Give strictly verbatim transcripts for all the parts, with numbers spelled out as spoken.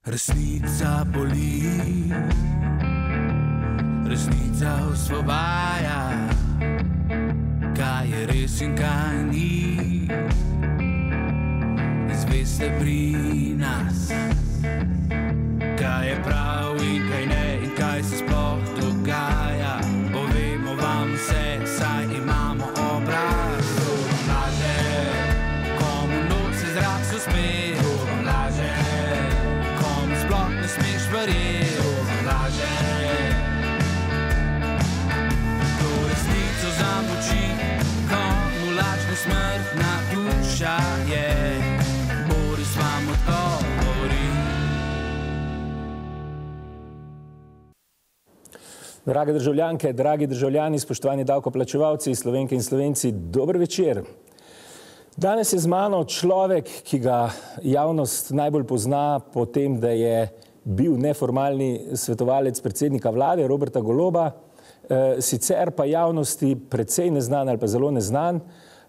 Resnica boli, resnica osvobaja, kaj je res in kaj ni. Izveste pri nas, kaj je prav in kaj ne in kaj se sploh dogaja. Povemo vam vse, saj imamo obraz. Kdo vam laže, komu noč se zrak so smeh. Kdo vam laže, komu sploh ne smeš verjeti. Kdo vam laže, kdo resnico zamoči, komu lažna smrtna duša je. Boris vam odgovori. Drage državljanke, dragi državljani, spoštovani davkoplačevalci, Slovenke in Slovenci, dober večer. Danes je z mano človek, ki ga javnost najbolj pozna po tem, da je bil neformalni svetovalec predsednika vlade Roberta Goloba, sicer pa javnosti precej neznan ali pa zelo neznan.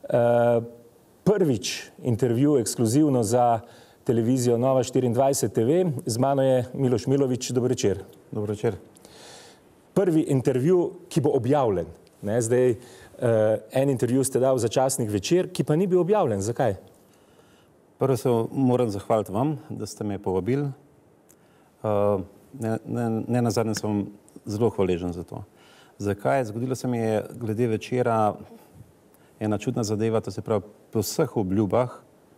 Prvič intervju ekskluzivno za televizijo Nova štiriindvajset T V. Z mano je Miloš Milović, dober večer. Dober večer. Prvi intervju, ki bo objavljen. Ne, zdaj, en intervju ste dal za časnik Večer, ki pa ni bil objavljen. Zakaj? Prvo se moram zahvaliti vam, da ste me povabili. Ne, ne, ne nazadnje sem vam zelo hvaležen za to. Zakaj? Zgodilo se mi je glede Večera ena čudna zadeva, to se pravi po vseh obljubah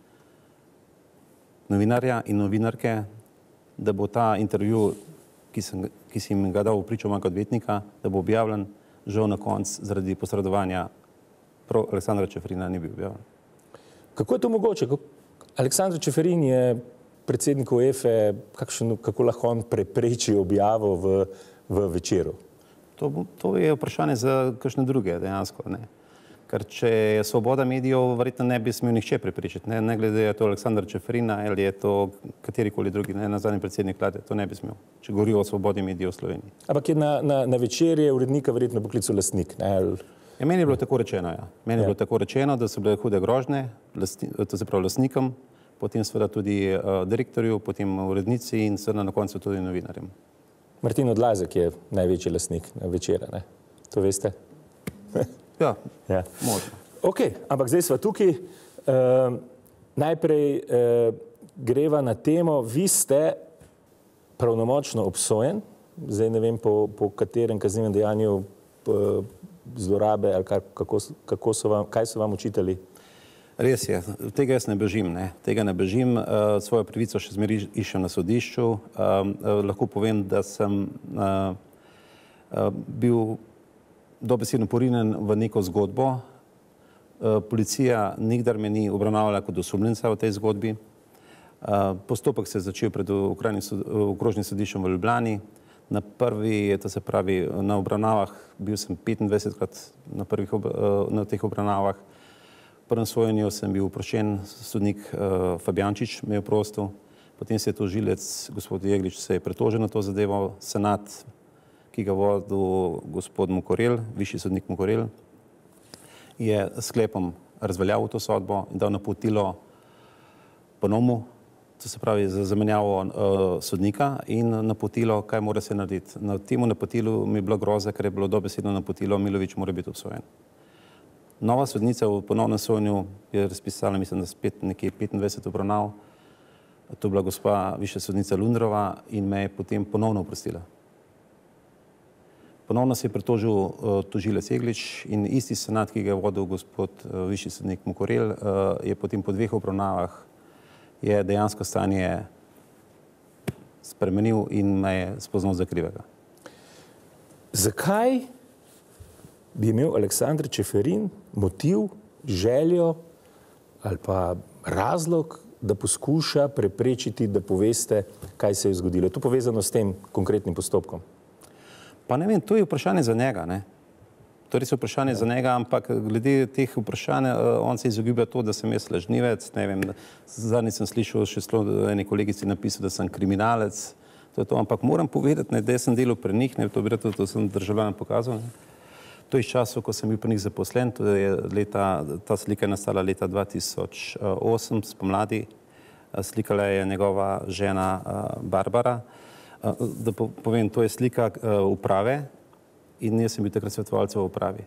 novinarja in novinarke, da bo ta intervju, ki sem, ki si jim ga dal v pričo mojega odvetnika, da bo objavljen, žal na konc zaradi posredovanja prav Aleksandra Čeferina ni bil objavljen. Kako je to mogoče? Aleksandar Čeferin je predsednik UEFA, kakšen, kako lahko on prepreči objavo v, v Večeru? To, to je vprašanje za kakšne druge dejansko, ne. Ker če je svoboda medijev, verjetno ne bi smel nihče prepričati, ne, ne glede je to Aleksandar Čeferina ali je to katerikoli drugi, ne, nazadnji predsednik vlade, to ne bi smel, če govorijo o svobodi medijev v Sloveniji. Ampak je na, na, na Večer je urednika verjetno poklical lastnik, ne? Ja, meni je bilo tako rečeno, ja. Meni je ja. bilo tako rečeno, da so bile hude grožnje, lasti, to se pravi lastnikom, potem seveda tudi uh, direktorju, potem urednici in seveda na koncu tudi novinarjem. Martin Odlazek je največji lastnik na Večera, ne? To veste? Ja, ja. možno. Ok, ampak zdaj sva tukaj. Uh, najprej uh, greva na temo, vi ste pravnomočno obsojen, zdaj ne vem po, po katerem kaznivem dejanju uh, zlorabe ali kar, kako, kako so vam, kaj so vam učitali? Res je, tega jaz ne bežim, ne. Tega ne bežim, uh, svojo pravico še zmeraj iščem na sodišču. Uh, uh, lahko povem, da sem uh, uh, bil dobesedno porinjen v neko zgodbo. Policija nikdar me ni obravnavala kot osumljenca v tej zgodbi. Postopek se je začel pred okrožnim sodiščem v Ljubljani. Na prvi, to se pravi, na obravnavah, bil sem petindvajsetkrat na, prvih, na teh obravnavah. V prvem sojenju sem bil oproščen, sodnik Fabjančič me je oprostil. Potem se je tožilec, gospod Jeglič, se je pritožil na to zadevo. Senat, ki ga vodil gospod Mokorel, višji sodnik Mokorel, je sklepom razveljavil to sodbo in dal napotilo ponovno, to se pravi za zamenjavo uh, sodnika in napotilo, kaj mora se narediti. Na temu napotilu mi je bilo groza, ker je bilo dobesedno napotilo, Milović mora biti obsojen. Nova sodnica v ponovnem sojenju je razpisala, mislim, da spet nekje petindvajset obravnav, to je bila gospa višja sodnica Lundrova in me je potem ponovno oprostila. Ponovno se je pritožil uh, tožilec Jeglič in isti senat, ki ga je vodil gospod uh, višji sodnik Mokorel, uh, je potem po dveh obravnavah je dejansko stanje spremenil in me je spoznal za krivega. Zakaj bi imel Aleksandar Čeferin motiv, željo ali pa razlog, da poskuša preprečiti, da poveste, kaj se je zgodilo? Je to povezano s tem konkretnim postopkom? Pa ne vem, to je vprašanje za njega, ne. To je res vprašanje ja. za njega, ampak glede teh vprašanj, on se izogiblja to, da sem jaz lažnivec, ne vem, zadnjič sem slišal še celo eni kolegici napisal, da sem kriminalec, to je to, ampak moram povedati, ne, da sem delal pri njih, ne, to bi rekel, to sem državljanom pokazal, ne. To je iz času, ko sem bil pri njih zaposlen, to je leta, ta slika je nastala leta dva tisoč osem spomladi, slikala je njegova žena Barbara. Da povem, to je slika uprave in jaz sem bil takrat svetovalec v upravi.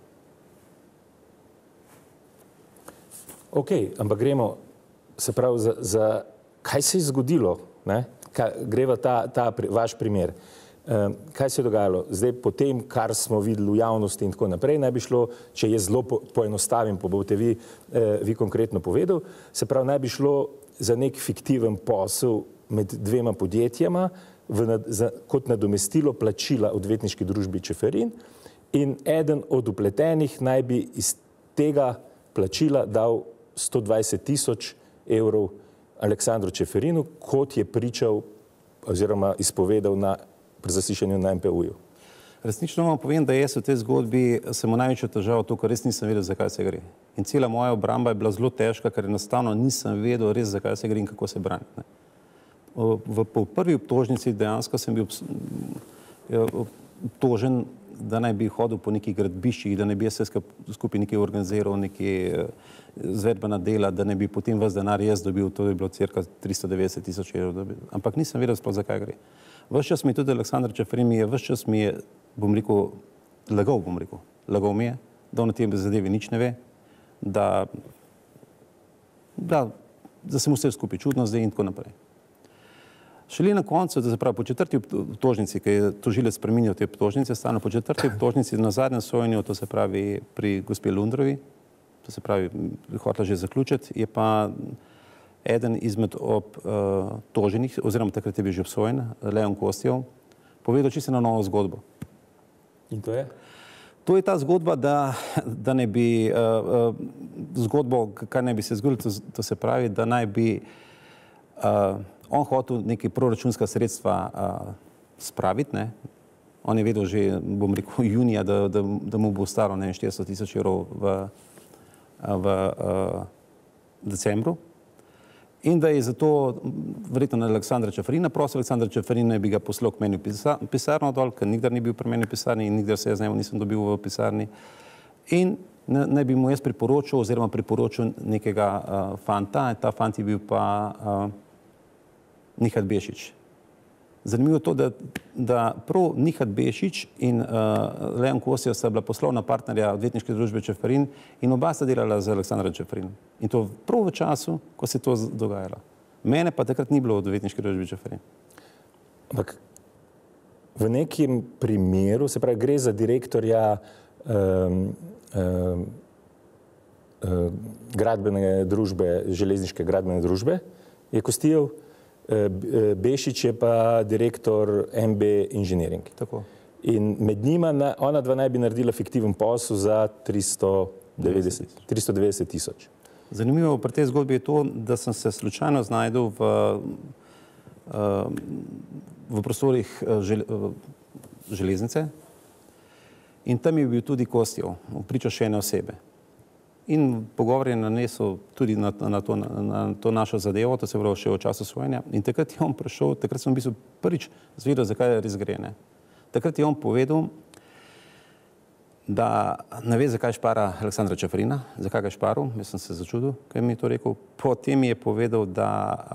Ok, ampak gremo, se pravi, za, za kaj se je zgodilo, ne? Kaj, greva ta, ta vaš primer. Um, kaj se je dogajalo? Zdaj, po tem, kar smo videli v javnosti in tako naprej, naj bi šlo, če je zelo po, poenostavim, pa boste vi, eh, vi konkretno povedal, se pravi, naj bi šlo za nek fiktiven posel med dvema podjetjama v, za, kot nadomestilo plačila odvetniški družbi Čeferin in eden od upletenih naj bi iz tega plačila dal sto dvajset tisoč evrov Aleksandru Čeferinu, kot je pričal oziroma izpovedal na zaslišanju na M P U-ju. Resnično vam povem, da jaz v tej zgodbi sem v največjo težavo to, ker res nisem vedel, zakaj se gre. In cela moja obramba je bila zelo težka, ker enostavno nisem vedel res, zakaj se gre in kako se brani. Ne. V, v prvi obtožnici dejansko sem bil obtožen, da naj bi hodil po nekih gradbiščih, da naj bi jaz skupaj nekaj organiziral, nekaj izvedbena dela, da naj bi potem ves denar jaz dobil, to je bilo cirka tristo devetdeset tisoč evrov. Ampak nisem vedel sploh, zakaj gre. Ves čas mi je tudi Aleksandar Čeferin, mi je ves čas mi je, bom rekel, lagal, bom rekel, lagal mi je, da on o tem zadevi nič ne ve, da, da, da se mu vse skupaj čudno zdaj in tako naprej. Šele na koncu, da se pravi po četrti obtožnici, ki je tožilec spreminjal te obtožnice, stano po četrti obtožnici na zadnjem sojenju, to se pravi pri gospe Lundrovi, to se pravi, hotela že zaključiti, je pa eden izmed obtoženih, oziroma takrat je bil že obsojen, Leon Kostjev, povedal čisto na novo zgodbo. In to je? To je ta zgodba, da, da ne bi, uh, uh, zgodbo, kar ne bi se zgodilo, to, to se pravi, da naj bi uh, on hotel neki proračunska sredstva uh, spraviti, ne. On je vedel že, bom rekel, junija, da, da, da mu bo staro, ne vem, štiristo tisoč evrov v, v uh, decembru. In da je zato verjetno na Aleksandra Čeferina prosil, Aleksandar Čeferin bi ga poslal k meni v pisarno dol, ker nikdar ni bil pri meni v pisarni in nikdar se jaz z njim nisem dobil v pisarni. In naj bi mu jaz priporočil oziroma priporočil nekega uh, fanta, ta fant je bil pa uh, Nihat Bešič. Zanimivo je to, da, da prav Nihat Bešič in uh, Leon Kostjev sta bila poslovna partnerja odvetniške družbe Čeferin in oba sta delala z Aleksandrom Čeferinom. In to prav v času, ko se je to dogajalo. Mene pa takrat ni bilo v odvetniški družbi Čeferin. Ampak v nekem primeru, se pravi, gre za direktorja um, um, um, gradbene družbe, železniške gradbene družbe, je Kostijev, Bešič je pa direktor M B Engineering. Tako. In med njima, ona dva naj bi naredila fiktiven posel za tristo devetdeset tisoč. Zanimivo pri tej zgodbi je to, da sem se slučajno znajdel v, v prostorih železnice in tam je bil tudi Kostjev, priča še ene osebe. In pogovor je nanesel tudi na, na, to, na to našo zadevo, to se pravi še v času sojenja. In takrat je on prišel, takrat sem v bistvu prvič zvedel, zakaj res gre. Ne. Takrat je on povedal, da ne ve, zakaj špara Aleksandra Čeferina, zakaj ga šparil, jaz sem se začudil, kaj mi je to rekel. Potem je povedal, da,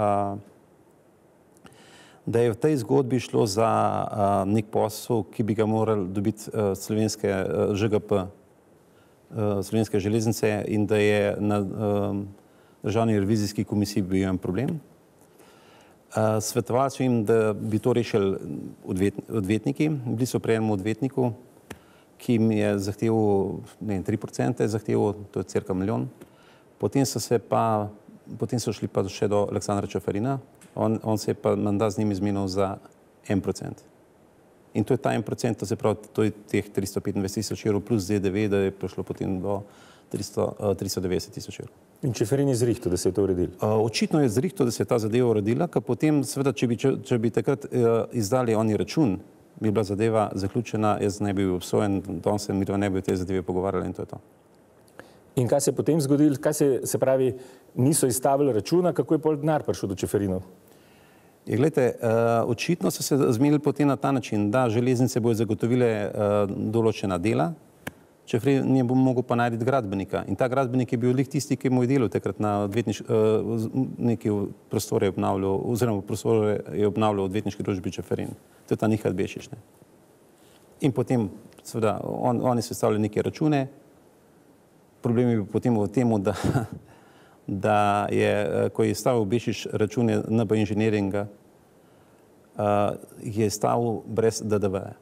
a, da je v tej zgodbi šlo za a, nek posel, ki bi ga morali dobiti a, slovenske a, Ž G P, Slovenske železnice in da je na um, državni revizijski komisiji bil en problem. Uh, svetoval so jim, da bi to rešili odvet, odvetniki. Bili so pri enem odvetniku, ki jim je zahteval, ne vem, tri procente zahteval, to je cirka milijon. Potem so se pa, potem so šli pa še do Aleksandra Čeferina, on, on se je pa menda z njim izmenil za en procent. In to je ta en procent, to se pravi, to je teh tristo petindvajset tisoč evrov plus Z D V, da je prišlo potem do tristo devetdeset tisoč evrov. In Čeferin je zrihtel, da se je to uredilo? Uh, očitno je zrihtel, da se je ta zadeva uredila, ker potem, seveda, če bi, če, če bi takrat uh, izdali oni račun, bi bila zadeva zaključena, jaz ne bi bil obsojen, danes se mi ne bi o tej zadevi pogovarjali in to je to. In kaj se je potem zgodilo? Kaj se, se pravi, niso izstavili računa, kako je pol denar prišel do Čeferinov? Je, gledajte, uh, očitno so se zmenili potem na ta način, da železnice bojo zagotovile uh, določena dela, Čeferin je bo mogel pa najti gradbenika. In ta gradbenik je bil lih tisti, ki mu je delal takrat na odvetniški, uh, neki prostore je obnavljal, oziroma prostore je obnavljal odvetniški družbi Čeferin. To je ta Nihad Bešič, ne. In potem, seveda, on, oni so stavili neke račune. Problem je bil potem v tem, da, da je, ko je stavil Bešič račune N B inženiringa, uh, je stavil brez D D V-ja.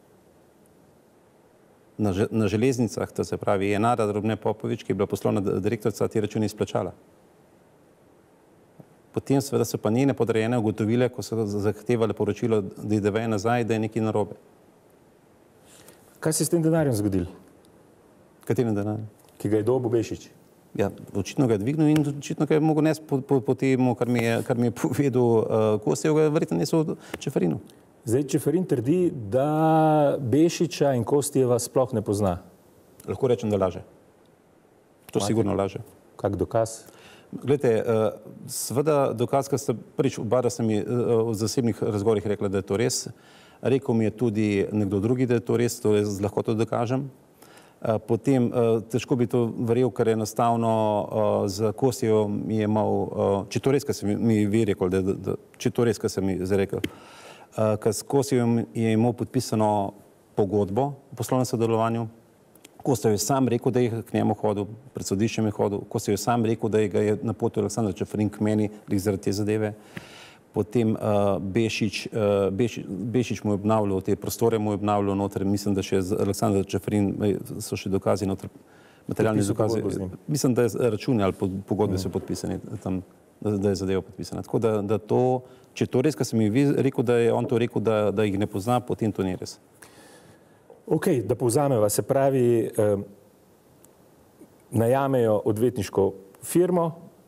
Na, na železnicah, to se pravi, je Nada Drobne Popovič, ki je bila poslovna direktorica, te račune izplačala. Potem seveda so pa njene podrejene ugotovile, ko so zahtevali poročilo D D V-ja nazaj, da je nekaj narobe. Kaj se je s tem denarjem zgodil? Katerim denarjem? Ki ga je dobil Bešič? Ja, očitno ga je dvignil in očitno ga je mogel nesti po, po, po temu, kar mi je, kar mi je povedal uh, Kostijev, ga je verjetno nesel Čeferinu. Zdaj, Čeferin trdi, da Bešiča in Kostijeva sploh ne pozna. Lahko rečem, da laže. To Mati, sigurno laže. Kak dokaz? Glejte, seveda dokaz, ker ste prvič oba, da ste mi v zasebnih razgovorih rekla, da je to res. Rekel mi je tudi nekdo drugi, da je to res, to jaz lahko to dokažem. Potem težko bi to verjel, ker je enostavno z Kostijevom je imel, če to res, kar se mi vi rekel, da, da, če to res, kar se mi zdaj rekel, ker s Kostijevom je imel podpisano pogodbo o poslovnem sodelovanju. Kostijev je sam rekel, da je k njemu hodil, pred sodiščem je hodil. Kostijev je sam rekel, da je ga je napotil Aleksandar Čeferin k meni zaradi te zadeve. Potem uh, Bešič, uh, Bešič, Bešič mu je obnavljal, te prostore mu je obnavljal noter, mislim, da še Aleksandar Čeferin so še dokazi noter, materialni dokazi. Mislim, da je računi ali pogodbe so podpisani tam, da, da je zadeva podpisana. Tako da, da to, če je to res, kar sem mi rekel, da je on to rekel, da, da jih ne pozna, potem to ni res. Ok, da povzameva, se pravi, eh, najamejo odvetniško firmo,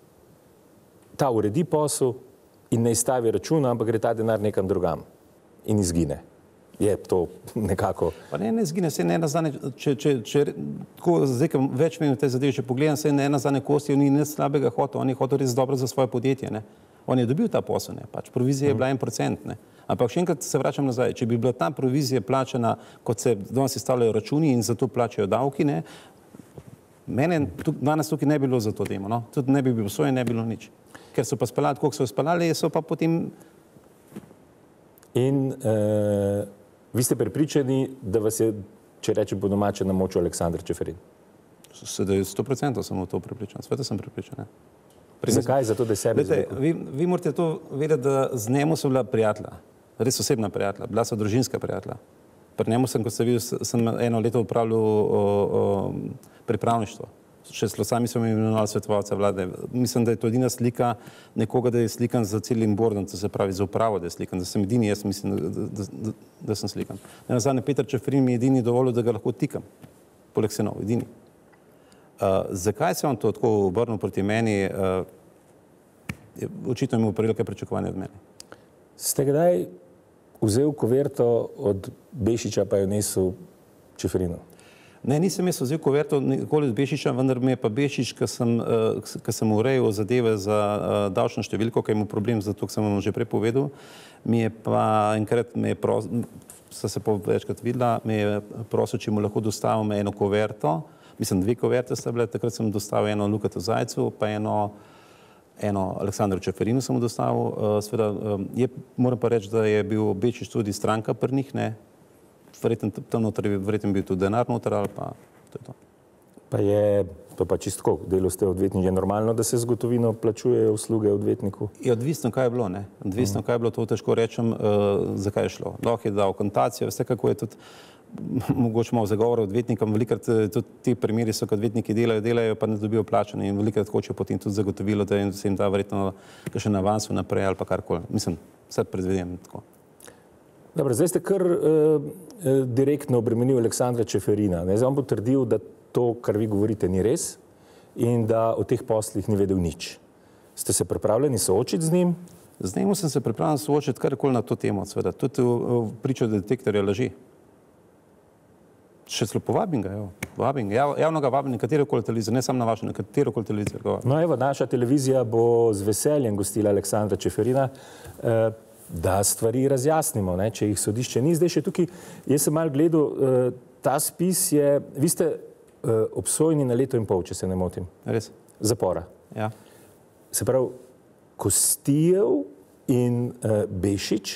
ta uredi posel in ne izstavi računa, ampak gre ta denar nekam drugam in izgine. Je to nekako... Pa ne, ne izgine, se ne nazadnje, če, če, če tako zdaj, kam več vem v tej zadevi, če pogledam, se ne nazadnje Kostijev ni nič slabega hotel, on je hotel res dobro za svoje podjetje, ne. On je dobil ta posel, ne, pač provizija je bila en procent, ne. Ampak še enkrat se vračam nazaj, če bi bila ta provizija plačana, kot se danes izstavljajo računi in za to plačajo davki, ne, mene tuk, danes tukaj ne bi bilo za to temo, no, tudi ne bi bilo soje, ne bi bilo nič. Ker so pa speljali, koliko so speljali, so pa potem... In eh, vi ste prepričani, da vas je, če rečem po domače, namočil Aleksandar Čeferin? Sedaj sto procentov sem v to prepričan, sveta sem prepričan, ne. Zakaj? Zato, da je sebe izrekel? Vi, vi morate to vedeti, da z njemu so bila prijatelja, res osebna prijatelja, bila so družinska prijatelja. Pri njemu sem, kot ste videli, sem eno leto upravljal o, o, pripravništvo. Še sami so mi imenovali svetovalca vlade. Mislim, da je to edina slika nekoga, da je slikan za celim bordom, to se pravi za upravo, da je slikan, da sem edini, jaz mislim, da, da, da, da sem slikan. Nazadnje Peter Čeferin mi je edini dovolil, da ga lahko tikam, poleg senov, edini. Uh, zakaj se on to tako obrnil proti meni, uh, je, očitno imel prevelike pričakovanja od mene. Ste kdaj vzel kuverto od Bešiča, pa jo nesel Čeferinu? Ne, nisem jaz vzel kuverto nikoli od Bešiča, vendar mi je pa Bešič, ko sem, uh, sem urejal zadeve za uh, davčno številko, ki je imel problem, zato sem vam že prej povedal, mi je pa enkrat me je prosil, sta se pa večkrat videla, me je prosil, če mu lahko dostavim eno kuverto. Mislim, dve kuverte sta bile, takrat sem dostavil eno Lukatu Zajcu, pa eno, eno Aleksandru Čeferinu sem mu dostavil. Uh, sveda, um, je, moram pa reči, da je bil Bešič tudi stranka pri njih, ne. Verjetno tam noter je verjetno bil tudi denar noter, ali pa to je to. Pa je, to pa čistko, delo ste odvetnik, je normalno, da se z gotovino plačujejo usluge odvetniku? Je odvisno, kaj je bilo, ne. Odvisno, kaj je bilo, to težko rečem, uh, zakaj je šlo. Lahko je dal kontacijo, veste, kako je tudi mogoče malo zagovora odvetnikom, velikrat tudi ti primeri so, ko odvetniki delajo, delajo, pa ne dobijo plačane in velikrat hočejo potem tudi zagotovilo, da se jim da verjetno še na avansu naprej ali pa karkoli. Mislim, vse predvidevam tako. Dobro, zdaj ste kar uh, direktno obremenil Aleksandra Čeferina. Ne? Zdaj on bo trdil, da to, kar vi govorite, ni res in da o teh poslih ni vedel nič. Ste se pripravljeni soočiti z njim? Z njim sem se pripravljen soočiti karkoli na to temo, seveda. Tudi v pričo detektorja laži. Še celo povabim ga, jo. Vabim ga. Javno ga vabim nekaterokoli televizijo, ne samo na vašo, nekaterokoli televizijo. No evo, naša televizija bo z veseljem gostila Aleksandra Čeferina, eh, da stvari razjasnimo, ne, če jih sodišče ni. Zdaj še tukaj, jaz sem malo gledal, eh, ta spis je, vi ste obsojeni na leto in pol, če se ne motim. Res? Zapora. Ja. Se pravi, Kostijev in uh, Bešič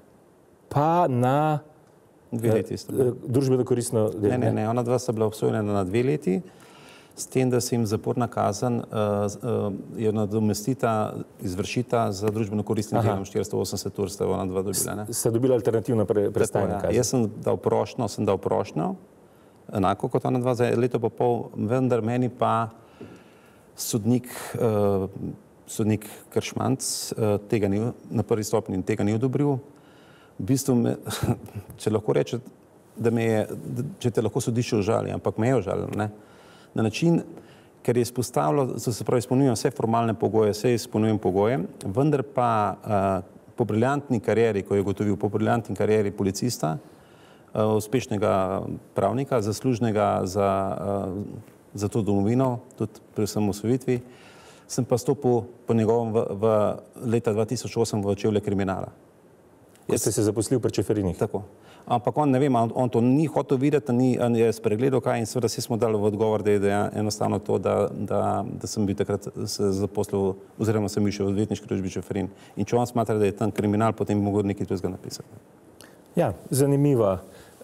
pa na Dve leti sta bila. družbeno koristno delo. Ne, ne, ne, ona dva sta bila obsojena na dve leti, s tem, da se jim zaporna kazen uh, uh, je nadomestita, izvršita za družbeno koristnim delom, štiristo osemdeset ur sta ona dva dobila. Ne? Ste dobili alternativno pre, prestajanje Tako, ja. kazni? Jaz sem dal prošnjo, sem dal prošnjo, enako kot ona dva, za leto pa pol, vendar meni pa sodnik, uh, sodnik Kršmanc uh, tega ni, na prvi stopnji tega ni odobril. V bistvu, me, če lahko reče, da me je, če te lahko sodišče užali, ampak me je užalilo, ne? Na način, ker je izpostavilo, se pravi, izpolnjujem vse formalne pogoje, vse izpolnjujem pogoje, vendar pa uh, po briljantni karieri, ko je gotovil, po briljantni karieri policista, uh, uspešnega pravnika, zaslužnega za, uh, za to domovino, tudi predvsem v osvojitvi, sem pa stopil po njegovem v, v leta dva tisoč osem v čevlje kriminala. Ko ste se zaposlil pri Čeferinih. Tako. Ampak on, ne vem, on, on to ni hotel videti, ni, on je spregledal kaj in seveda si smo dali v odgovor, da je da enostavno to, da, da, da sem bil takrat se zaposlil, oziroma sem bil še v odvetniški družbi Čeferin. In če on smatra, da je tam kriminal, potem bi mogel nekaj drugega napisati. Ja, zanimiva eh,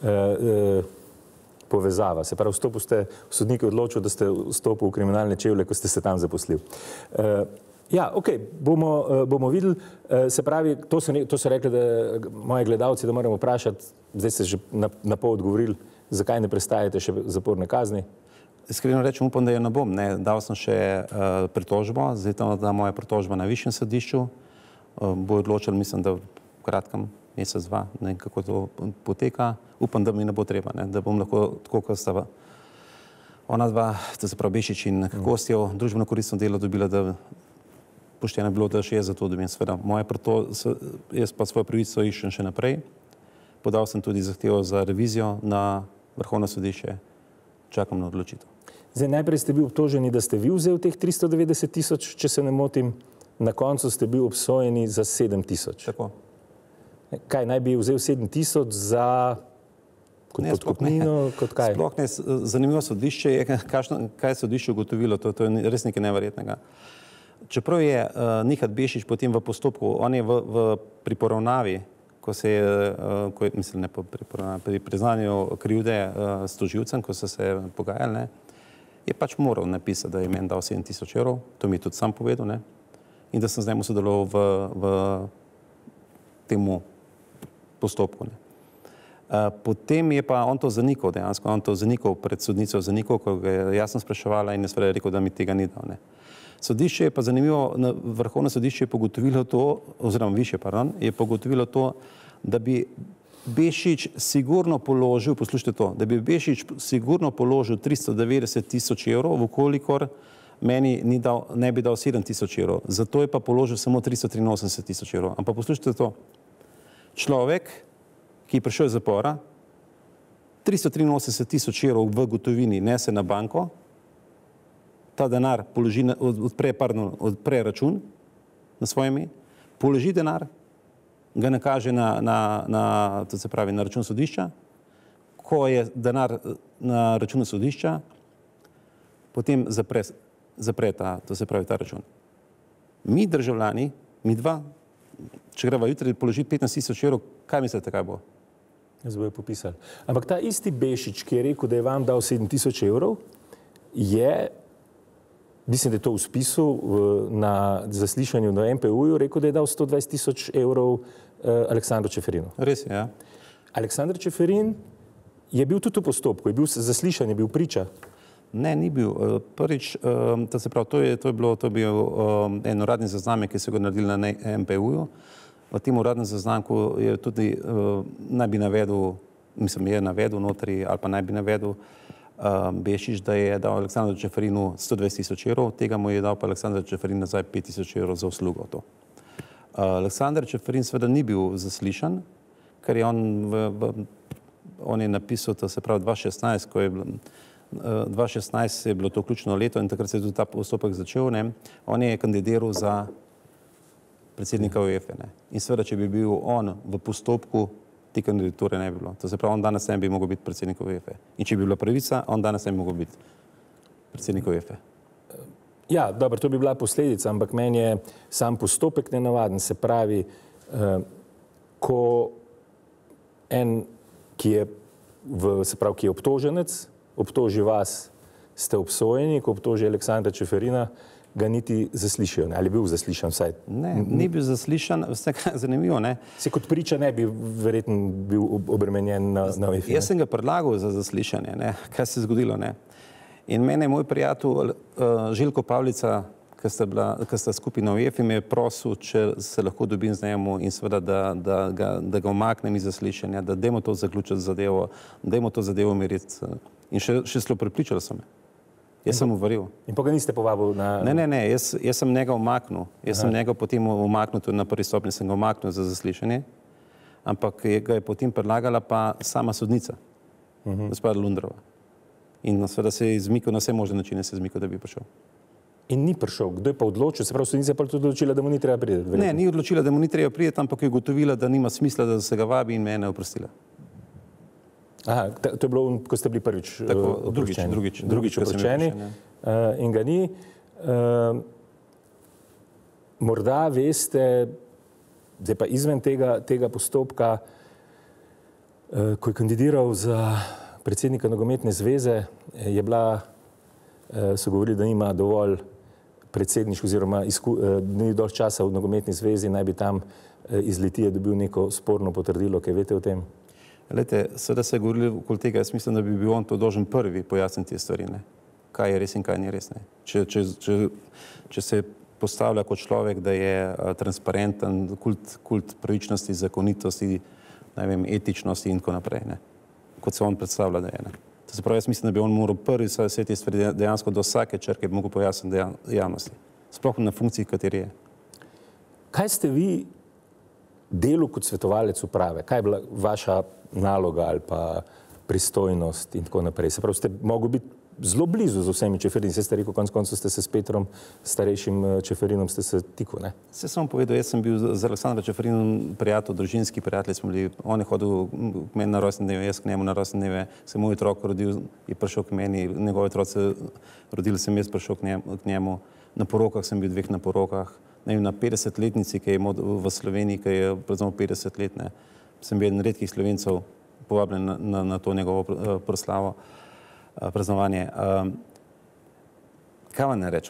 eh, povezava. Se pravi, vstopil ste, sodnik je odločil, da ste vstopil v kriminalne čevlje, ko ste se tam zaposlil. Eh, Ja, ok, bomo, uh, bomo videli, uh, se pravi, to so, ne, to so rekli, da moji gledalci, da moramo vprašati, zdaj ste že na, na pol odgovorili, zakaj ne prestajate še zaporne kazni? Iskreno rečem, upam, da jo ne bom. Ne. Dal sem še uh, pritožbo, zdaj tam da moja pritožba na višjem sodišču, uh, bo odločil, mislim, da v kratkem mesec, dva, ne vem, kako to poteka. Upam, da mi ne bo treba, ne, da bom lahko tako, kot sta ona dva, to se pravi Bešič in Kostijev, družbeno koristno delo dobila, da pošteno je bilo, da še je za to dobim. Sveda, moje prato, jaz pa svojo pravico iščem še naprej. Podal sem tudi zahtevo za revizijo na Vrhovno sodišče. Čakam na odločitev. Zdaj, najprej ste bili obtoženi, da ste vi vzeli teh tristo devetdeset tisoč, če se ne motim, na koncu ste bili obsojeni za sedem tisoč. Tako. Kaj, naj bi vzel sedem tisoč za kot ne, podkupnino, kot kaj? Sploh ne, zanimivo sodišče je, kakšno, kaj je sodišče ugotovilo, to, to je res nekaj neverjetnega. Čeprav je uh, Nihat Bešič potem v postopku, on je v, v priporavnavi, ko se je, uh, ko je, mislim, ne po priporavnavi, pri priznanju krivde uh, s tožilcem, ko so se pogajali, ne, je pač moral napisati, da je meni dal sedem tisoč evrov, to mi je tudi sam povedal, ne, in da sem z njim sodeloval v, v temu postopku, ne. Uh, potem je pa on to zanikal, dejansko on to zanikal pred sodnico, zanikal, ko ga je jasno spraševala in je seveda rekel, da mi tega ni dal, ne. Sodišče je pa zanimivo, Vrhovno sodišče je pogotovilo to, oziroma višje, pardon, je pogotovilo to, da bi Bešič sigurno položil, poslušajte to, da bi Bešič sigurno položil tristo devetdeset tisoč evrov, vkolikor meni ni dal, ne bi dal sedem tisoč evrov. Zato je pa položil samo tristo triinosemdeset tisoč evrov. Ampak poslušajte to, človek, ki je prišel iz zapora, tristo triinosemdeset tisoč evrov v gotovini nese na banko, ta denar položi, odpre, pardon, odpre račun na svoje ime, položi denar, ga nakaže na, na, na, to se pravi, na račun sodišča, ko je denar na računu sodišča, potem zapre, zapre ta, to se pravi, ta račun. Mi državljani, mi dva, če greva jutri položiti petnajst tisoč evrov, kaj mislite, kaj bo? Jaz bojo popisali. Ampak ta isti Bešič, ki je rekel, da je vam dal sedem tisoč evrov, je, mislim, da je to v spisu na zaslišanju na M P U-ju, rekel, da je dal sto dvajset tisoč evrov Aleksandru Čeferinu. Res je, ja. Aleksandr Čeferin je bil tudi v postopku, je bil zaslišan, je bil priča. Ne, ni bil. Prvič, to se pravi, to je, to je bilo, to je bil en uradni zaznamek, ki so ga naredili na M P U-ju. V tem uradnem zaznamku je tudi, naj bi navedel, mislim, je navedel notri, ali pa naj bi navedel, Bešič, da je dal Aleksandru Čeferinu sto dvajset tisoč evrov, tega mu je dal pa Aleksandr Čeferin nazaj pet tisoč evrov za uslugo to. Aleksandr Čeferin seveda ni bil zaslišan, ker je on, v, v, on je napisal, to se pravi dva šestnajst, ko je bilo, dva šestnajst je bilo to ključno leto in takrat se je tudi ta postopek začel, ne, on je kandidiral za predsednika UEFA, ne. In seveda, če bi bil on v postopku te kandidature ne bi bilo. To se pravi, on danes ne bi mogel biti predsednik UEFA. In če bi bila pravica, on danes ne bi mogel biti predsednik UEFA. Ja, dobro, to bi bila posledica, ampak meni je sam postopek nenavaden. Se pravi, eh, ko en, ki je, v, se pravi, ki je obtoženec, obtoži vas, ste obsojeni, ko obtoži Aleksandra Čeferina, ga niti zaslišijo, ne? Ali je bil zaslišan vsaj? Ne, ni bil zaslišan, vse kaj je zanimivo, ne? Se kot priča ne bi verjetno bil obremenjen na, na UEFA. Jaz sem ga predlagal za zaslišanje, ne? Kaj se je zgodilo, ne? In mene je moj prijatelj uh, Željko Pavlica, ki sta, bila, ki sta skupaj na UEFA, me je prosil, če se lahko dobim z njemu in seveda, da, da, ga, da ga omaknem iz zaslišanja, da dajmo to zaključiti zadevo, dajmo to zadevo miriti. In še, še zelo prepričali so me. Jaz sem uvaril. In pa ga niste povabil na... Ne, ne, ne, jaz, jaz sem njega omaknil. Jaz sem njega potem omaknil, tudi na prvi stopnji sem ga omaknil za zaslišanje, ampak je, ga je potem predlagala pa sama sodnica, uh-huh. gospoda Lundrova. In seveda se je izmikal, na vse možne načine se je izmikal, da bi prišel. In ni prišel. Kdo je pa odločil? Se pravi, sodnica je pa tudi odločila, da mu ni treba priti? Ne, ni odločila, da mu ni treba priti, ampak je ugotovila, da nima smisla, da se ga vabi in mene oprostila. Aha, to je bilo, ko ste bili prvič Tako, drugič, drugič, drugič oproščeni uh, in ga ni. Uh, morda veste, zdaj pa izven tega, tega postopka, uh, ko je kandidiral za predsednika nogometne zveze, je bila, uh, so govorili, da nima dovolj predsedniško oziroma izku, uh, ni dovolj časa v nogometni zvezi, naj bi tam uh, iz Litije dobil neko sporno potrdilo, kaj veste o tem? Lejte, seveda se je govorili okoli tega, jaz mislim, da bi bil on to dolžen prvi pojasniti te stvari, ne? Kaj je res in kaj ni res. Ne? Če, če, če, če se postavlja kot človek, da je uh, transparenten, kult, kult pravičnosti, zakonitosti, ne vem, etičnosti in tako naprej, ne? Kot se on predstavlja, da je. Ne? To se pravi, jaz mislim, da bi on moral prvi vse te stvari dejansko do vsake črke mogel pojasniti javnosti. Sploh na funkciji, kateri je. Kaj ste vi delu kot svetovalec uprave? Kaj je bila vaša naloga ali pa pristojnost in tako naprej? Se pravi, ste mogli biti zelo blizu z vsemi Čeferini. Se ste rekel, konec koncev ste se s Petrom, starejšim Čeferinom, ste se tiku, ne? Se sem povedal, jaz sem bil z Aleksandrom Čeferinom prijatelj, družinski prijatelj smo bili. On je hodil k meni na rojstne dneve, jaz k njemu na rojstne dneve. Se moj otrok rodil, je prišel k meni, njegovi otroci rodili sem jaz, prišel k njemu, k njemu. Na porokah sem bil dveh na porokah. Ne vem, na petdesetletnici, ki je imel v Sloveniji, ki je predvsem petdeset let, ne, sem bil eden redkih Slovencev povabljen na, na, na to njegovo proslavo, praznovanje. Kaj vam ne rečem?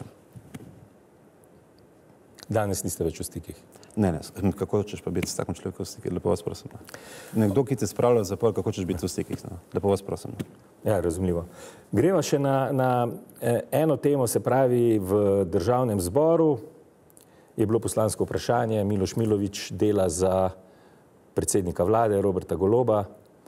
Danes niste več v stikih. Ne, ne, kako hočeš pa biti s takim človekom v stikih? Lepo vas prosim. Nekdo, ki te spravlja v zapor, kako hočeš biti v stikih? No? Lepo vas prosim. Ja, razumljivo. Gremo še na, na eno temo, se pravi v Državnem zboru je bilo poslansko vprašanje, Miloš Milović dela za predsednika vlade Roberta Goloba.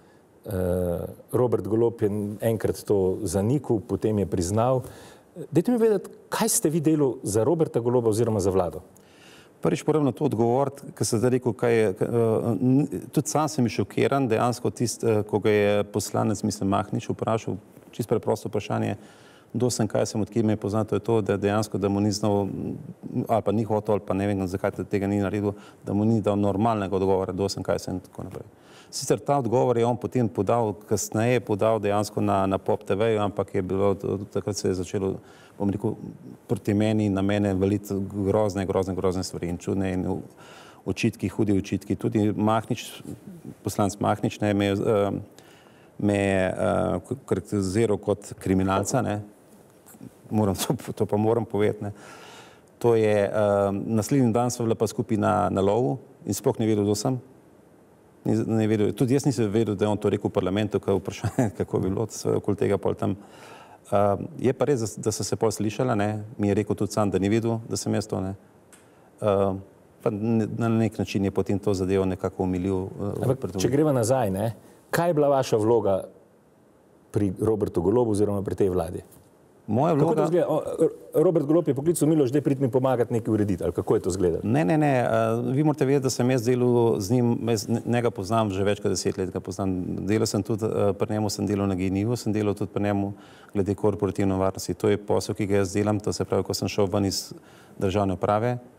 Robert Golob je enkrat to zanikal, potem je priznal. Dajte mi vedeti, kaj ste vi delali za Roberta Goloba oziroma za vlado? Prvič moram na to odgovoriti, ker se zdaj rekel, kaj je, tudi sam sem šokiran, dejansko tist, ko ga je poslanec, mislim, Mahnič vprašal, čisto preprosto vprašanje, kdo sem, kaj sem, od kje me je poznal, to je to, da dejansko, da mu ni znal, ali pa ni hotel, ali pa ne vem, zakaj tega ni naredil, da mu ni dal normalnega odgovora, kdo sem, kaj sem in tako naprej. Sicer ta odgovor je on potem podal, kasneje podal dejansko na, na Pop te veju, ampak je bilo, takrat se je začelo, bom rekel, proti meni in na mene valiti grozne, grozne, grozne stvari in čudne in očitki, hudi očitki. Tudi Mahnič, poslanec Mahnič, ne, me, me je uh, karakteriziral kot kriminalca, ne, moram, to, to pa moram povedati, ne. To je, uh, naslednji dan sva bila pa skupaj na, na lovu in sploh ne vedel, kdo sem. Ne vedel, tudi jaz nisem vedel, da je on to rekel v parlamentu, kaj vprašanje, kako bi bilo okoli tega pol tam. Uh, je pa res, da, da so se pol slišala, ne, mi je rekel tudi sam, da ni vedel, da sem jaz to, ne. Uh, pa ne, na nek način je potem to zadevo nekako umilil. Uh, če greva nazaj, ne, kaj je bila vaša vloga pri Robertu Golobu oziroma pri tej vladi? Moja vloga... Robert Golob je poklical Miloš, zdaj pridi mi pomagati nekaj urediti, ali kako je to izgledalo? Ne, ne, ne, uh, vi morate vedeti, da sem jaz delal z njim, jaz njega poznam že več kot deset let, ga poznam. Delal sem tudi, uh, pri njemu sem delal na G N I-ju, sem delal tudi pri njemu glede korporativne varnosti. To je posel, ki ga jaz delam, to se pravi, ko sem šel ven iz državne uprave, uh,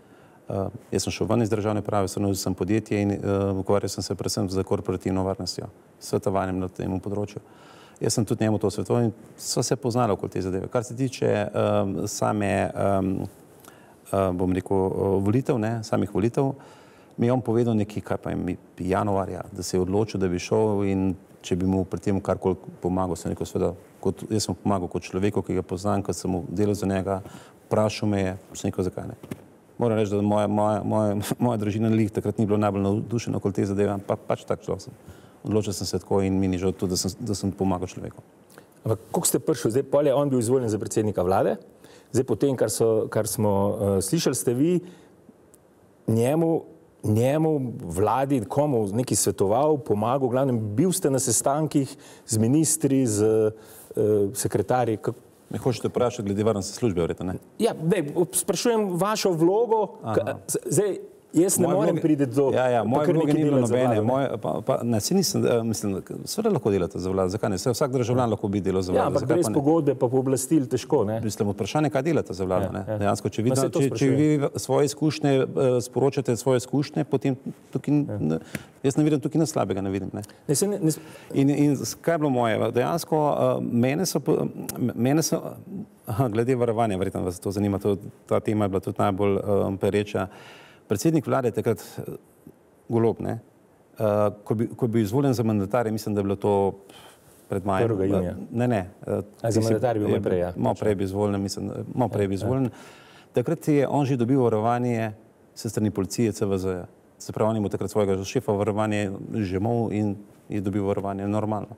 Uh, jaz sem šel ven iz državne uprave, ustanovil sem podjetje in uh, ukvarjal sem se predvsem z korporativno varnostjo, svetovanjem na tem področju. Jaz sem tudi njemu to svetoval in so se poznali okoli te zadeve. Kar se tiče um, same, um, uh, bom rekel, uh, volitev, ne, samih volitev, mi je on povedal nekaj, kaj pa je januarja, da se je odločil, da bi šel in če bi mu pri tem karkoli pomagal, sem rekel, seveda, kot, jaz sem pomagal kot človeku, ki ga poznam, kad sem mu delal za njega, vprašal me je, sem rekel, zakaj ne. Moram reči, da moja, moja, moja, moja družina lih takrat ni bilo najbolj navdušena okoli te zadeve, pa pač tak človek sem. Odločil sem se tako in mi ni žal tudi, da sem, da sem pomagal človeku. Ampak kako ste prišli? Zdaj, pol je on bil izvoljen za predsednika vlade, zdaj po tem, kar, so, kar smo uh, slišali, ste vi njemu, njemu, vladi, komu nekaj svetoval, pomagal, v glavnem, bil ste na sestankih z ministri, z uh, sekretarji, kako? Me hočete vprašati glede varnostne službe, verjetno, ne? Ja, ne, sprašujem vašo vlogo, ka, zdaj, jaz ne Moje morem vloge, priti do... Ja, ja, moje vloge ni bilo nobene, vlado, moje, pa, pa, ne, si nisem, mislim, seveda lahko delate za vlado, zakaj ne? Se vsak državljan lahko bi delal za vlado. Ja, ampak brez pogodbe pa pooblastil težko, ne? Mislim, vprašanje, kaj delate za vlado, Ja, ne? ja. Dejansko, če vi, Ma saj to če, če vi svoje izkušnje, eh, sporočate svoje izkušnje, potem tukaj, ne, jaz ne vidim tukaj nič slabega, ne vidim, ne? Ne, se ne, ne, In, in kaj je bilo moje? Dejansko, uh, mene so, po- mene so, aha, glede varovanja, verjetno vas to zanima, to, ta tema je bila tudi najbolj um, pereča. Predsednik vlade je takrat uh, Golob, ne? Uh, ko, bi, ko bi izvoljen za mandatarja, mislim, da je bilo to pred majem. prvega junija. Uh, ne, ne. Uh, A za mandatarja bi bilo prej, ja. Malo prej bi izvoljen, mislim, malo prej bi izvoljen. Takrat je on že dobil varovanje se strani policije C V Z-ja. Se pravi, on je mu takrat svojega šefa varovanje že imel in je dobil varovanje normalno.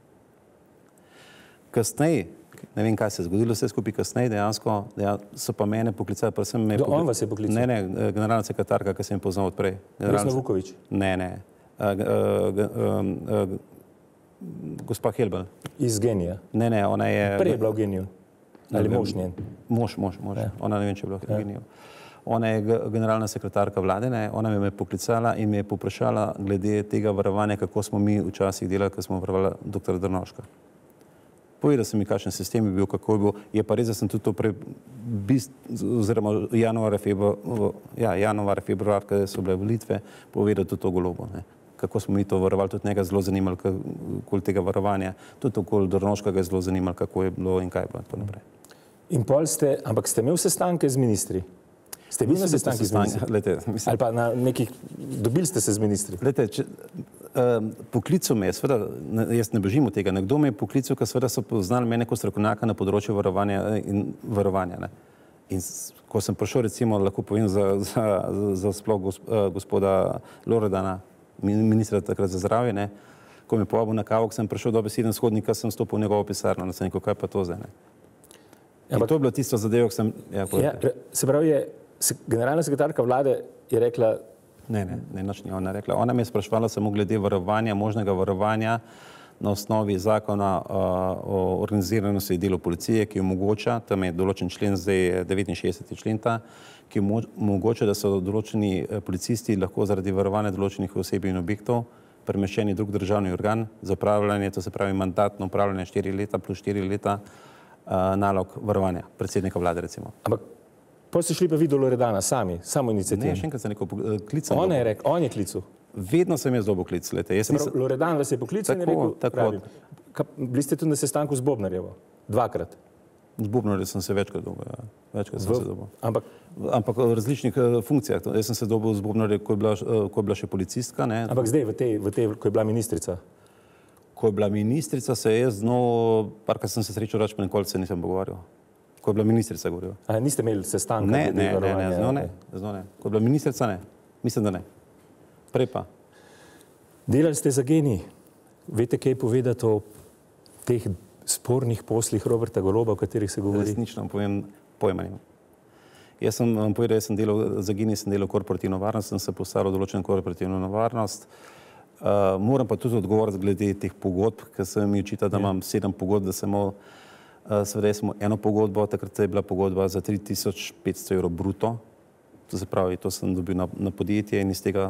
Kasneje, ne vem, kaj se je zgodilo vse skupaj kasneje, dejansko, deja, so pa mene poklicali, predvsem me... Kdo, on vas je poklical? Ne, ne, generalna sekretarka, ki sem jo poznal odprej. Vesna Vuković? Ne, ne. Uh, uh, uh, uh, gospa Helbel. Iz Genija? Ne, ne, ona je... Prej je bila v Geniju? Ali Ne vem. mož njen? Mož, mož, mož. Ja. Ona ne vem, če je bila v Geniju. Ona je ge- generalna sekretarka vlade, ne? Ona me je poklicala in me je poprašala glede tega varovanja, kako smo mi včasih delali, ko smo varovali doktor Drnovška. Povedal sem mi, kakšen sistem je bil, kako je bil. Je pa res, da sem tudi to prej, bist, oziroma januar, februar, ja, januar, februar, ko so bile volitve, povedal tudi to Golobo, ne. Kako smo mi to varovali, tudi njega zelo zanimalo, ka- okoli tega varovanja, tudi okoli Drnovška ga je zelo zanimalo, kako je bilo in kaj je bilo in tako naprej. In pol ste, ampak ste imeli sestanke z ministri? Ste bili na sestankih z ministri? Glede, mislim, Ali pa na nekih, dobili ste se z ministri? Glede, če, um, poklical me je, seveda, ne, jaz ne bežim od tega, nekdo me je poklical, ker seveda so poznali mene kot strokovnjaka na področju varovanja in varovanja. Ne. In s- ko sem prišel, recimo, lahko povem za, za, za, za sploh gosp, uh, gospoda Loredana, min- ministra takrat za zdravje, ne, ko me povabil na kavo, ko sem prišel do beseden shodnika, sem stopil v njegovo pisarno, in sem rekel, kaj pa to zdaj, ne. In Ampak- to je bilo tisto zadevo, ko sem, ja, Ja, povejte. re- se pravi, je, se, generalna sekretarka vlade je rekla, Ne, ne, ne, nič ni ona rekla. Ona me je spraševala samo glede varovanja, možnega varovanja na osnovi zakona uh, o organiziranosti delu policije, ki omogoča, tam je določen člen, zdaj je devetinšestdeseti člen ta, ki omo- omogoča, da so določeni eh, policisti lahko zaradi varovanja določenih oseb in objektov premeščeni v drug državni organ za upravljanje, to se pravi mandatno upravljanje štiri leta plus štiri leta uh, nalog varovanja predsednika vlade, recimo. ampak pol ste šli pa vi do Loredana sami, samo Ne, iniciativno. še enkrat sem rekel, eh, klical. On je rekel, on je klical. Vedno sem jaz dobil klic, lete. Jaz nisem, Loredan vas je poklical in je Tako, rekel, tako. pravim, ka, bili ste tudi na sestanku z Bobnarjevo, dvakrat. z Bubnarjem sem se večkrat dobil, ja. Večkrat sem V, se dobil. ampak Ampak v različnih uh, funkcijah. To- Jaz sem se dobil z Bubnarjem, ko je bila, uh, ko je bila še policistka, ne. Ampak zdaj, v tej, v tej, ko je bila ministrica. Ko je bila ministrica, se je jaz z njo, parkrat sem se srečal, več pa nikoli se nisem pogovarjal. Ko je bila ministrica, govoril. A niste imeli sestanka? Ne, glede ne, ne, ne, varovanja? z njo ne, z njo ne. Ko je bila ministrica, ne. Mislim, da ne. Prej pa. Delali ste za Genij. Veste kaj povedati o teh spornih poslih Roberta Goloba, o katerih se govori? Resnično vam povem, pojma nimam. Jaz sem vam povedal, jaz sem delal za Genij, sem delal korporativno varnost, sem se postavil določeno korporativno varnost. Uh, moram pa tudi odgovoriti glede teh pogodb, ker se mi očita, da imam sedem pogodb, da sem imel, uh, seveda jaz sem imel eno pogodbo, takrat je bila pogodba za tri tisoč petsto evrov bruto, to se pravi, to sem dobil na, na podjetje in iz tega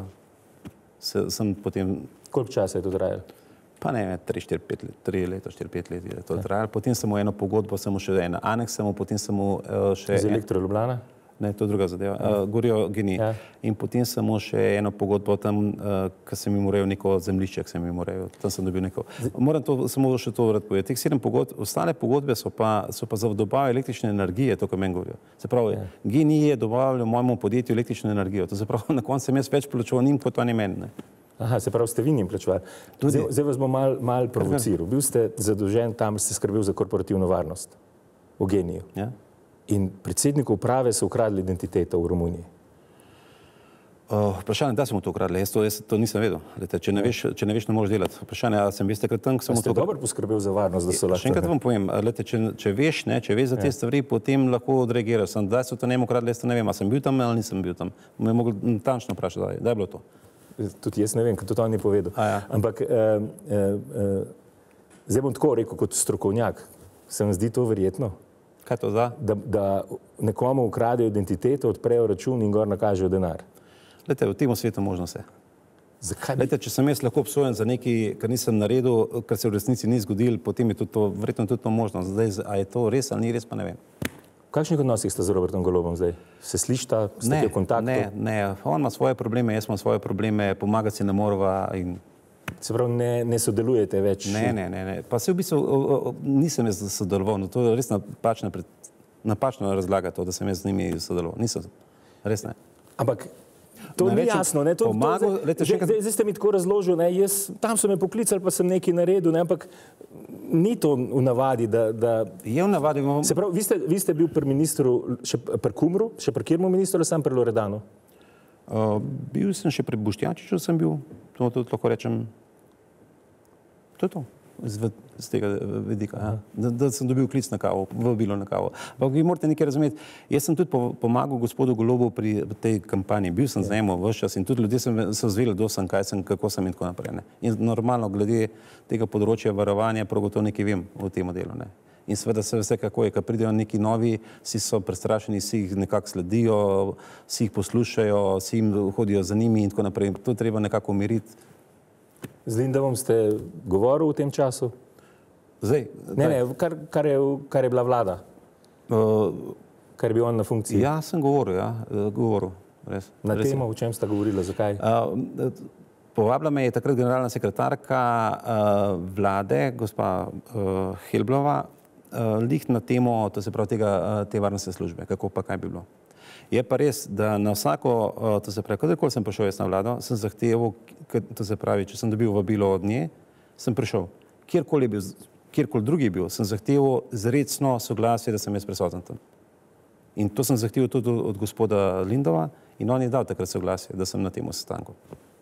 se, sem potem, Koliko časa je to trajalo? pa ne, tri, štiri, pet let, tri leta, štiri, pet let je to trajalo. Potem sem imel eno pogodbo, sem imel še en aneks, sem imel, potem sem imel uh, še Z en, Elektro Ljubljana? Ne, to je druga zadeva. Uh, gorijo Gen I. Ja. In potem samo še eno pogodbo tam, uh, ker sem jim urejal neko zemljišče, ki sem jim urejal. Tam sem dobil neko. Moram to, samo še to vrat povedati. Teh sedem pogodb, ostale pogodbe so pa, so pa za dobavo električne energije, to, kar meni govorijo. Se pravi, ja. Gen I je dobavljal mojemu podjetju električno energijo. To se pravi, na koncu sem jaz več plačeval njim, kot oni meni. Ne. Aha, se pravi, ste vi njim plačevali. Zdaj, zdaj vas bom mal, mal provociral. Bil ste zadolžen tam, ste skrbel za korporativno varnost v Gen I-ju. Ja. In predsedniku uprave so ukradli identiteto v Romuniji. Uh, vprašanje, da smo to ukradli, jaz to, jaz to nisem vedel. Lete, če, ne veš, če ne veš, ne moreš delati. Vprašanje, a sem veste, krat tam, ko sem ste to... dobro poskrbel za varnost, da so lahko... Še enkrat vam povem, lete, če, če veš, ne, če veš za te stvari, potem lahko odreagiraš. Sem, da so to ne ukradli, jaz to ne vem, a sem bil tam ali nisem bil tam. Me mogel natančno vprašati, da je bilo to. Tudi jaz ne vem, ker to on ni povedal. Ja. Ampak eh, eh, zdaj bom tako rekel kot strokovnjak. Se vam zdi to verjetno? Kaj to za? Da, da nekomu ukradejo identiteto, odprejo račun in gor nakažejo denar. Lete, v tem svetu možno vse. Zakaj? Lete, če sem jaz lahko obsojen za nekaj, kar nisem naredil, kar se v resnici ni zgodil, potem je tudi to, verjetno tudi to možno. Zdaj, a je to res ali ni res, pa ne vem. V kakšnih odnosih ste z Robertom Golobom zdaj? Se slišita, ste v kontaktu? Ne, ne, on ima svoje probleme, jaz imam svoje probleme, pomagati si ne morava in... Se pravi, ne, ne sodelujete več? Ne, ne, ne, ne. Pa se v bistvu o, o, nisem jaz sodeloval, no to je res napačno, pred, napačno razlaga to, da sem jaz z njimi sodeloval. Nisem, res ne. Ampak to Ne ni rečem, jasno, ne? To, pomagal, to, lete, zdaj, še enkrat- zdaj, zdaj ste mi tako razložili, ne? Jaz, tam so me poklicali, pa sem nekaj naredil, ne? Ampak ni to v navadi, da... da... Je v navadi, imam... Se pravi, vi ste, vi ste bil pri ministru, še pri Kumru, še pri kjermu ministru, ali sam pri Loredanu? Uh, bil sem še pri Boštjančiču, sem bil, to tudi lahko rečem, to je to, z, z tega vidika, ja. da, da sem dobil klic na kavo, vabilo na kavo. Ampak vi morate nekaj razumeti, jaz sem tudi po, pomagal gospodu Golobu pri tej kampanji, bil sem z njim ves čas in tudi ljudje sem, so zveli, kdo sem, kaj sem, kako sem in tako naprej. Ne. In normalno, glede tega področja varovanja, prav gotovo nekaj vem v tem delu. Ne. In seveda se vse kako je, ko pridejo neki novi, vsi so prestrašeni, vsi jih nekako sledijo, vsi jih poslušajo, vsi jim hodijo za njimi in tako naprej. To treba nekako umiriti. Z Lindavom ste govoril v tem času? Zdaj, Ne, ne, kar, kar, je, kar je bila vlada, Uh, kar je bil on na funkciji. ja, sem govoril, ja, uh, govoril, res. Na res temo, o čem sta govorila, zakaj? Uh, povabila me je takrat generalna sekretarka uh, vlade, gospa uh, Helblova, uh, lih na temo, to se pravi tega, uh, te varnostne službe, kako pa kaj bi bilo. Je pa res, da na vsako, uh, to se pravi, kadarkoli sem prišel jaz na vlado, sem zahteval, to se pravi, če sem dobil vabilo od nje, sem prišel. Kjerkoli je bil, kjerkoli drugi je bil, sem zahteval zrecno soglasje, da sem jaz prisoten tam. In to sem zahteval tudi od gospoda Lindova in on je dal takrat soglasje, da sem na tem sestanku.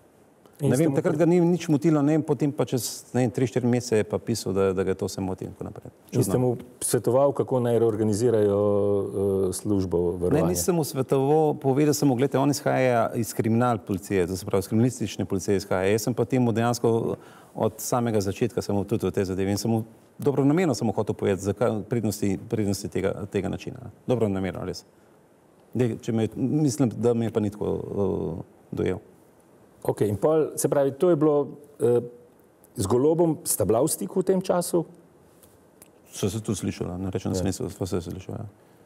Ne vem, takrat ga ni nič motilo, ne vem, potem pa čez tri štiri mesece je pa pisal, da, da ga to se moti in tako naprej. In ste mu svetoval, kako naj reorganizirajo uh, službo varovanja? Ne, nisem mu svetoval, povedal sem mu, gledajte, on izhaja iz kriminal policije, to se pravi, iz kriminalistične policije izhaja. Jaz sem pa temu dejansko od samega začetka sem mu tudi v tej zadevi in sem mu dobronamerno sem mu hotel povedati, zakaj prednosti, prednosti tega, tega načina. Dobronamerno, res. De, če me, mislim, da me je pa ni tako uh, dojel. Ok, in pol, se pravi, to je bilo, eh, z Golobom sta bila v stiku v tem času? So se tudi slišala, ne rečem, da se niso, so se slišala.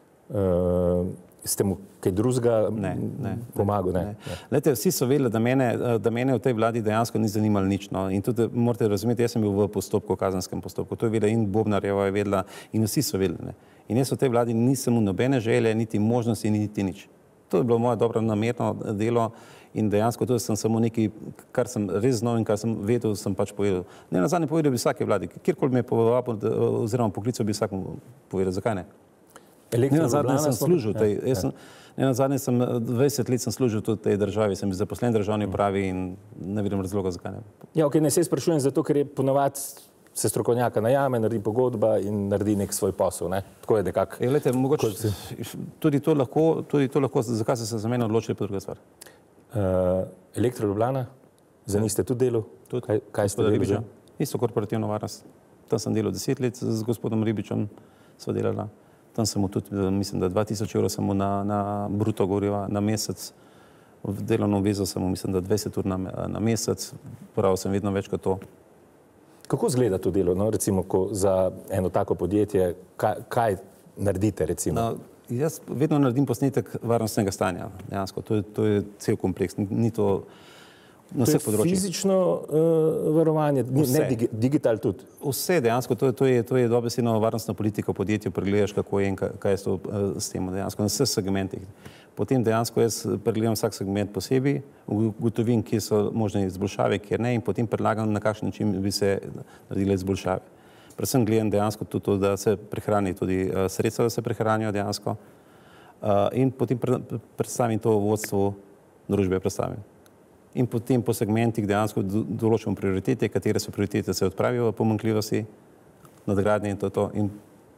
Uh, ste mu kaj drugega Ne, ne. pomagal? Ne. ne. ne. Lete, vsi so vedeli, da mene, da mene v tej vladi dejansko ni zanimalo nič. No. In tudi morate razumeti, jaz sem bil v postopku, kazenskem postopku. To je vedela in Bobnarjeva je vedela in vsi so vedeli. Ne. In jaz v tej vladi nisem imel nobene želje, niti možnosti, niti nič. To je bilo moje dobro namerno delo in dejansko to sem samo nekaj, kar sem res znal in kar sem vedel, sem pač povedal. Ne, na zadnje povedal bi vsake vladi, kjerkoli me je povedal oziroma poklical bi vsakom povedal, zakaj ne? Ne, na zadnje sem služil tej, jaz sem, ne, na zadnje sem dvajset let sem služil tudi tej državi, sem bil zaposlen v državni upravi in ne vidim razloga, zakaj ne. Ja, ok, ne se sprašujem zato, ker je ponovadi se strokovnjaka najame, naredi pogodba in naredi nek svoj posel, ne? Tako je nekako. Je, lete, mogoče tudi to lahko, tudi to lahko, zakaj ste se za mene odločili, pa druga stvar. Uh, Elektro Ljubljana, za njih ste tudi delal? Tudi. Kaj, kaj ste delali? Ribiča. Isto korporativno varnost. Tam sem delal deset let z gospodom Ribičem, sva delala. Tam sem mu tudi, mislim, da dva tisoč evrov sem mu na, na bruto goriva na mesec. V delovno vezo sem mu, mislim, da dvajset ur na, na mesec. Prav sem vedno več kot to. Kako izgleda to delo, no? Recimo, ko za eno tako podjetje, kaj, kaj naredite, recimo? Na, Jaz vedno naredim posnetek varnostnega stanja, dejansko. To je, to je cel kompleks, ni, ni to na vseh področjih. To je fizično uh, varovanje, ne digi, digital tudi? Vse dejansko, to, to je, to je dobesedno varnostna politika v podjetju, pregledaš, kako je in kaj je s, to, uh, s tem, dejansko na vseh segmentih. Potem dejansko jaz pregledam vsak segment posebej, ugotovim, kje so možne izboljšave, kjer ne, in potem predlagam, na kakšen način bi se naredile izboljšave. Predvsem gledam dejansko tudi to, da se prehrani tudi uh, sredstva, da se prehranijo dejansko uh, in potem pre, predstavim to vodstvu družbe predstavim. In potem po segmentih dejansko določimo prioritete, katere so prioritete, se odpravijo pomanjkljivosti, nadgradnje in to, to in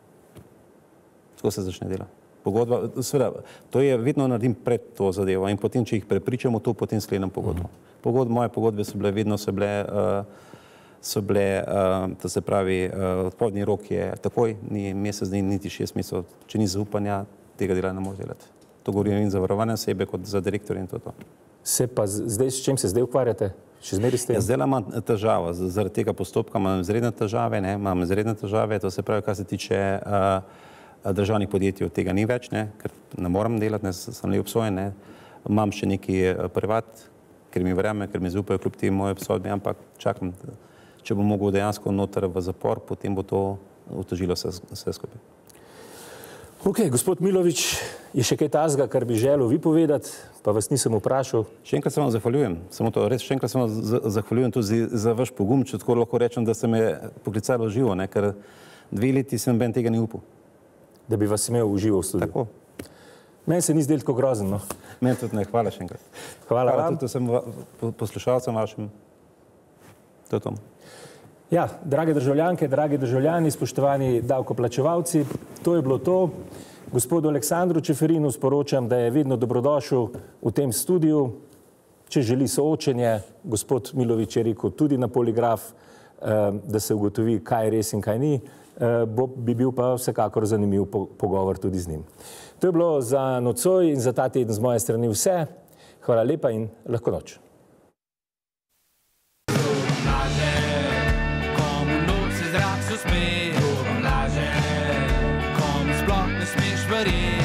tako se začne delo. Pogodba, seveda, to je vedno naredim pred to zadevo in potem, če jih prepričamo, to potem sklenem pogodbo. Pogod, moje pogodbe so bile, vedno so bile uh, so bile, uh, to se pravi, uh, odpovedni rok je takoj, ni mesec dni, niti šest mesecev, če ni zaupanja, tega dela ne moreš delati. To govorim in za varovane osebe, kot za direktorje in to. to. Se pa zdaj, s čim se zdaj ukvarjate? Še zmeri s tem? Ja, zdaj imam težavo, zaradi tega postopka imam izredne težave, ne, imam izredne težave, to se pravi, kar se tiče uh, državnih podjetij, tega ni več, ne, ker ne moram delati, ne, sem le obsojen, ne. Imam še neki uh, privat, ker mi verjame, ker mi zaupajo kljub tem moje obsodbe, ampak čakam, če bom mogel dejansko noter v zapor, potem bo to otežilo vse, vse skupaj. Ok, gospod Milović, je še kaj tazga, kar bi želel vi povedati, pa vas nisem vprašal. Še enkrat se vam zahvaljujem, samo to, res še enkrat se vam zahvaljujem tudi za vaš pogum, če tako lahko rečem, da ste me poklicali v živo, ne, ker dve leti sem ben tega ni upal. Da bi vas imel v živo v studiu. Tako. Meni se ni zdelo tako grozno. Meni tudi ne, hvala še enkrat. Hvala, hvala vam. Tudi sem poslušalcem vašim. To je to. Ja, drage državljanke, dragi državljani, spoštovani davkoplačevalci, to je bilo to. Gospodu Aleksandru Čeferinu sporočam, da je vedno dobrodošel v tem studiu. Če želi soočenje, gospod Milović je rekel tudi na poligraf, da se ugotovi, kaj je res in kaj ni, bi bil pa vsekakor zanimiv pogovor tudi z njim. To je bilo za nocoj in za ta teden z moje strani vse. Hvala lepa in lahko noč. Laže, komu sploh ne smeš verjeti.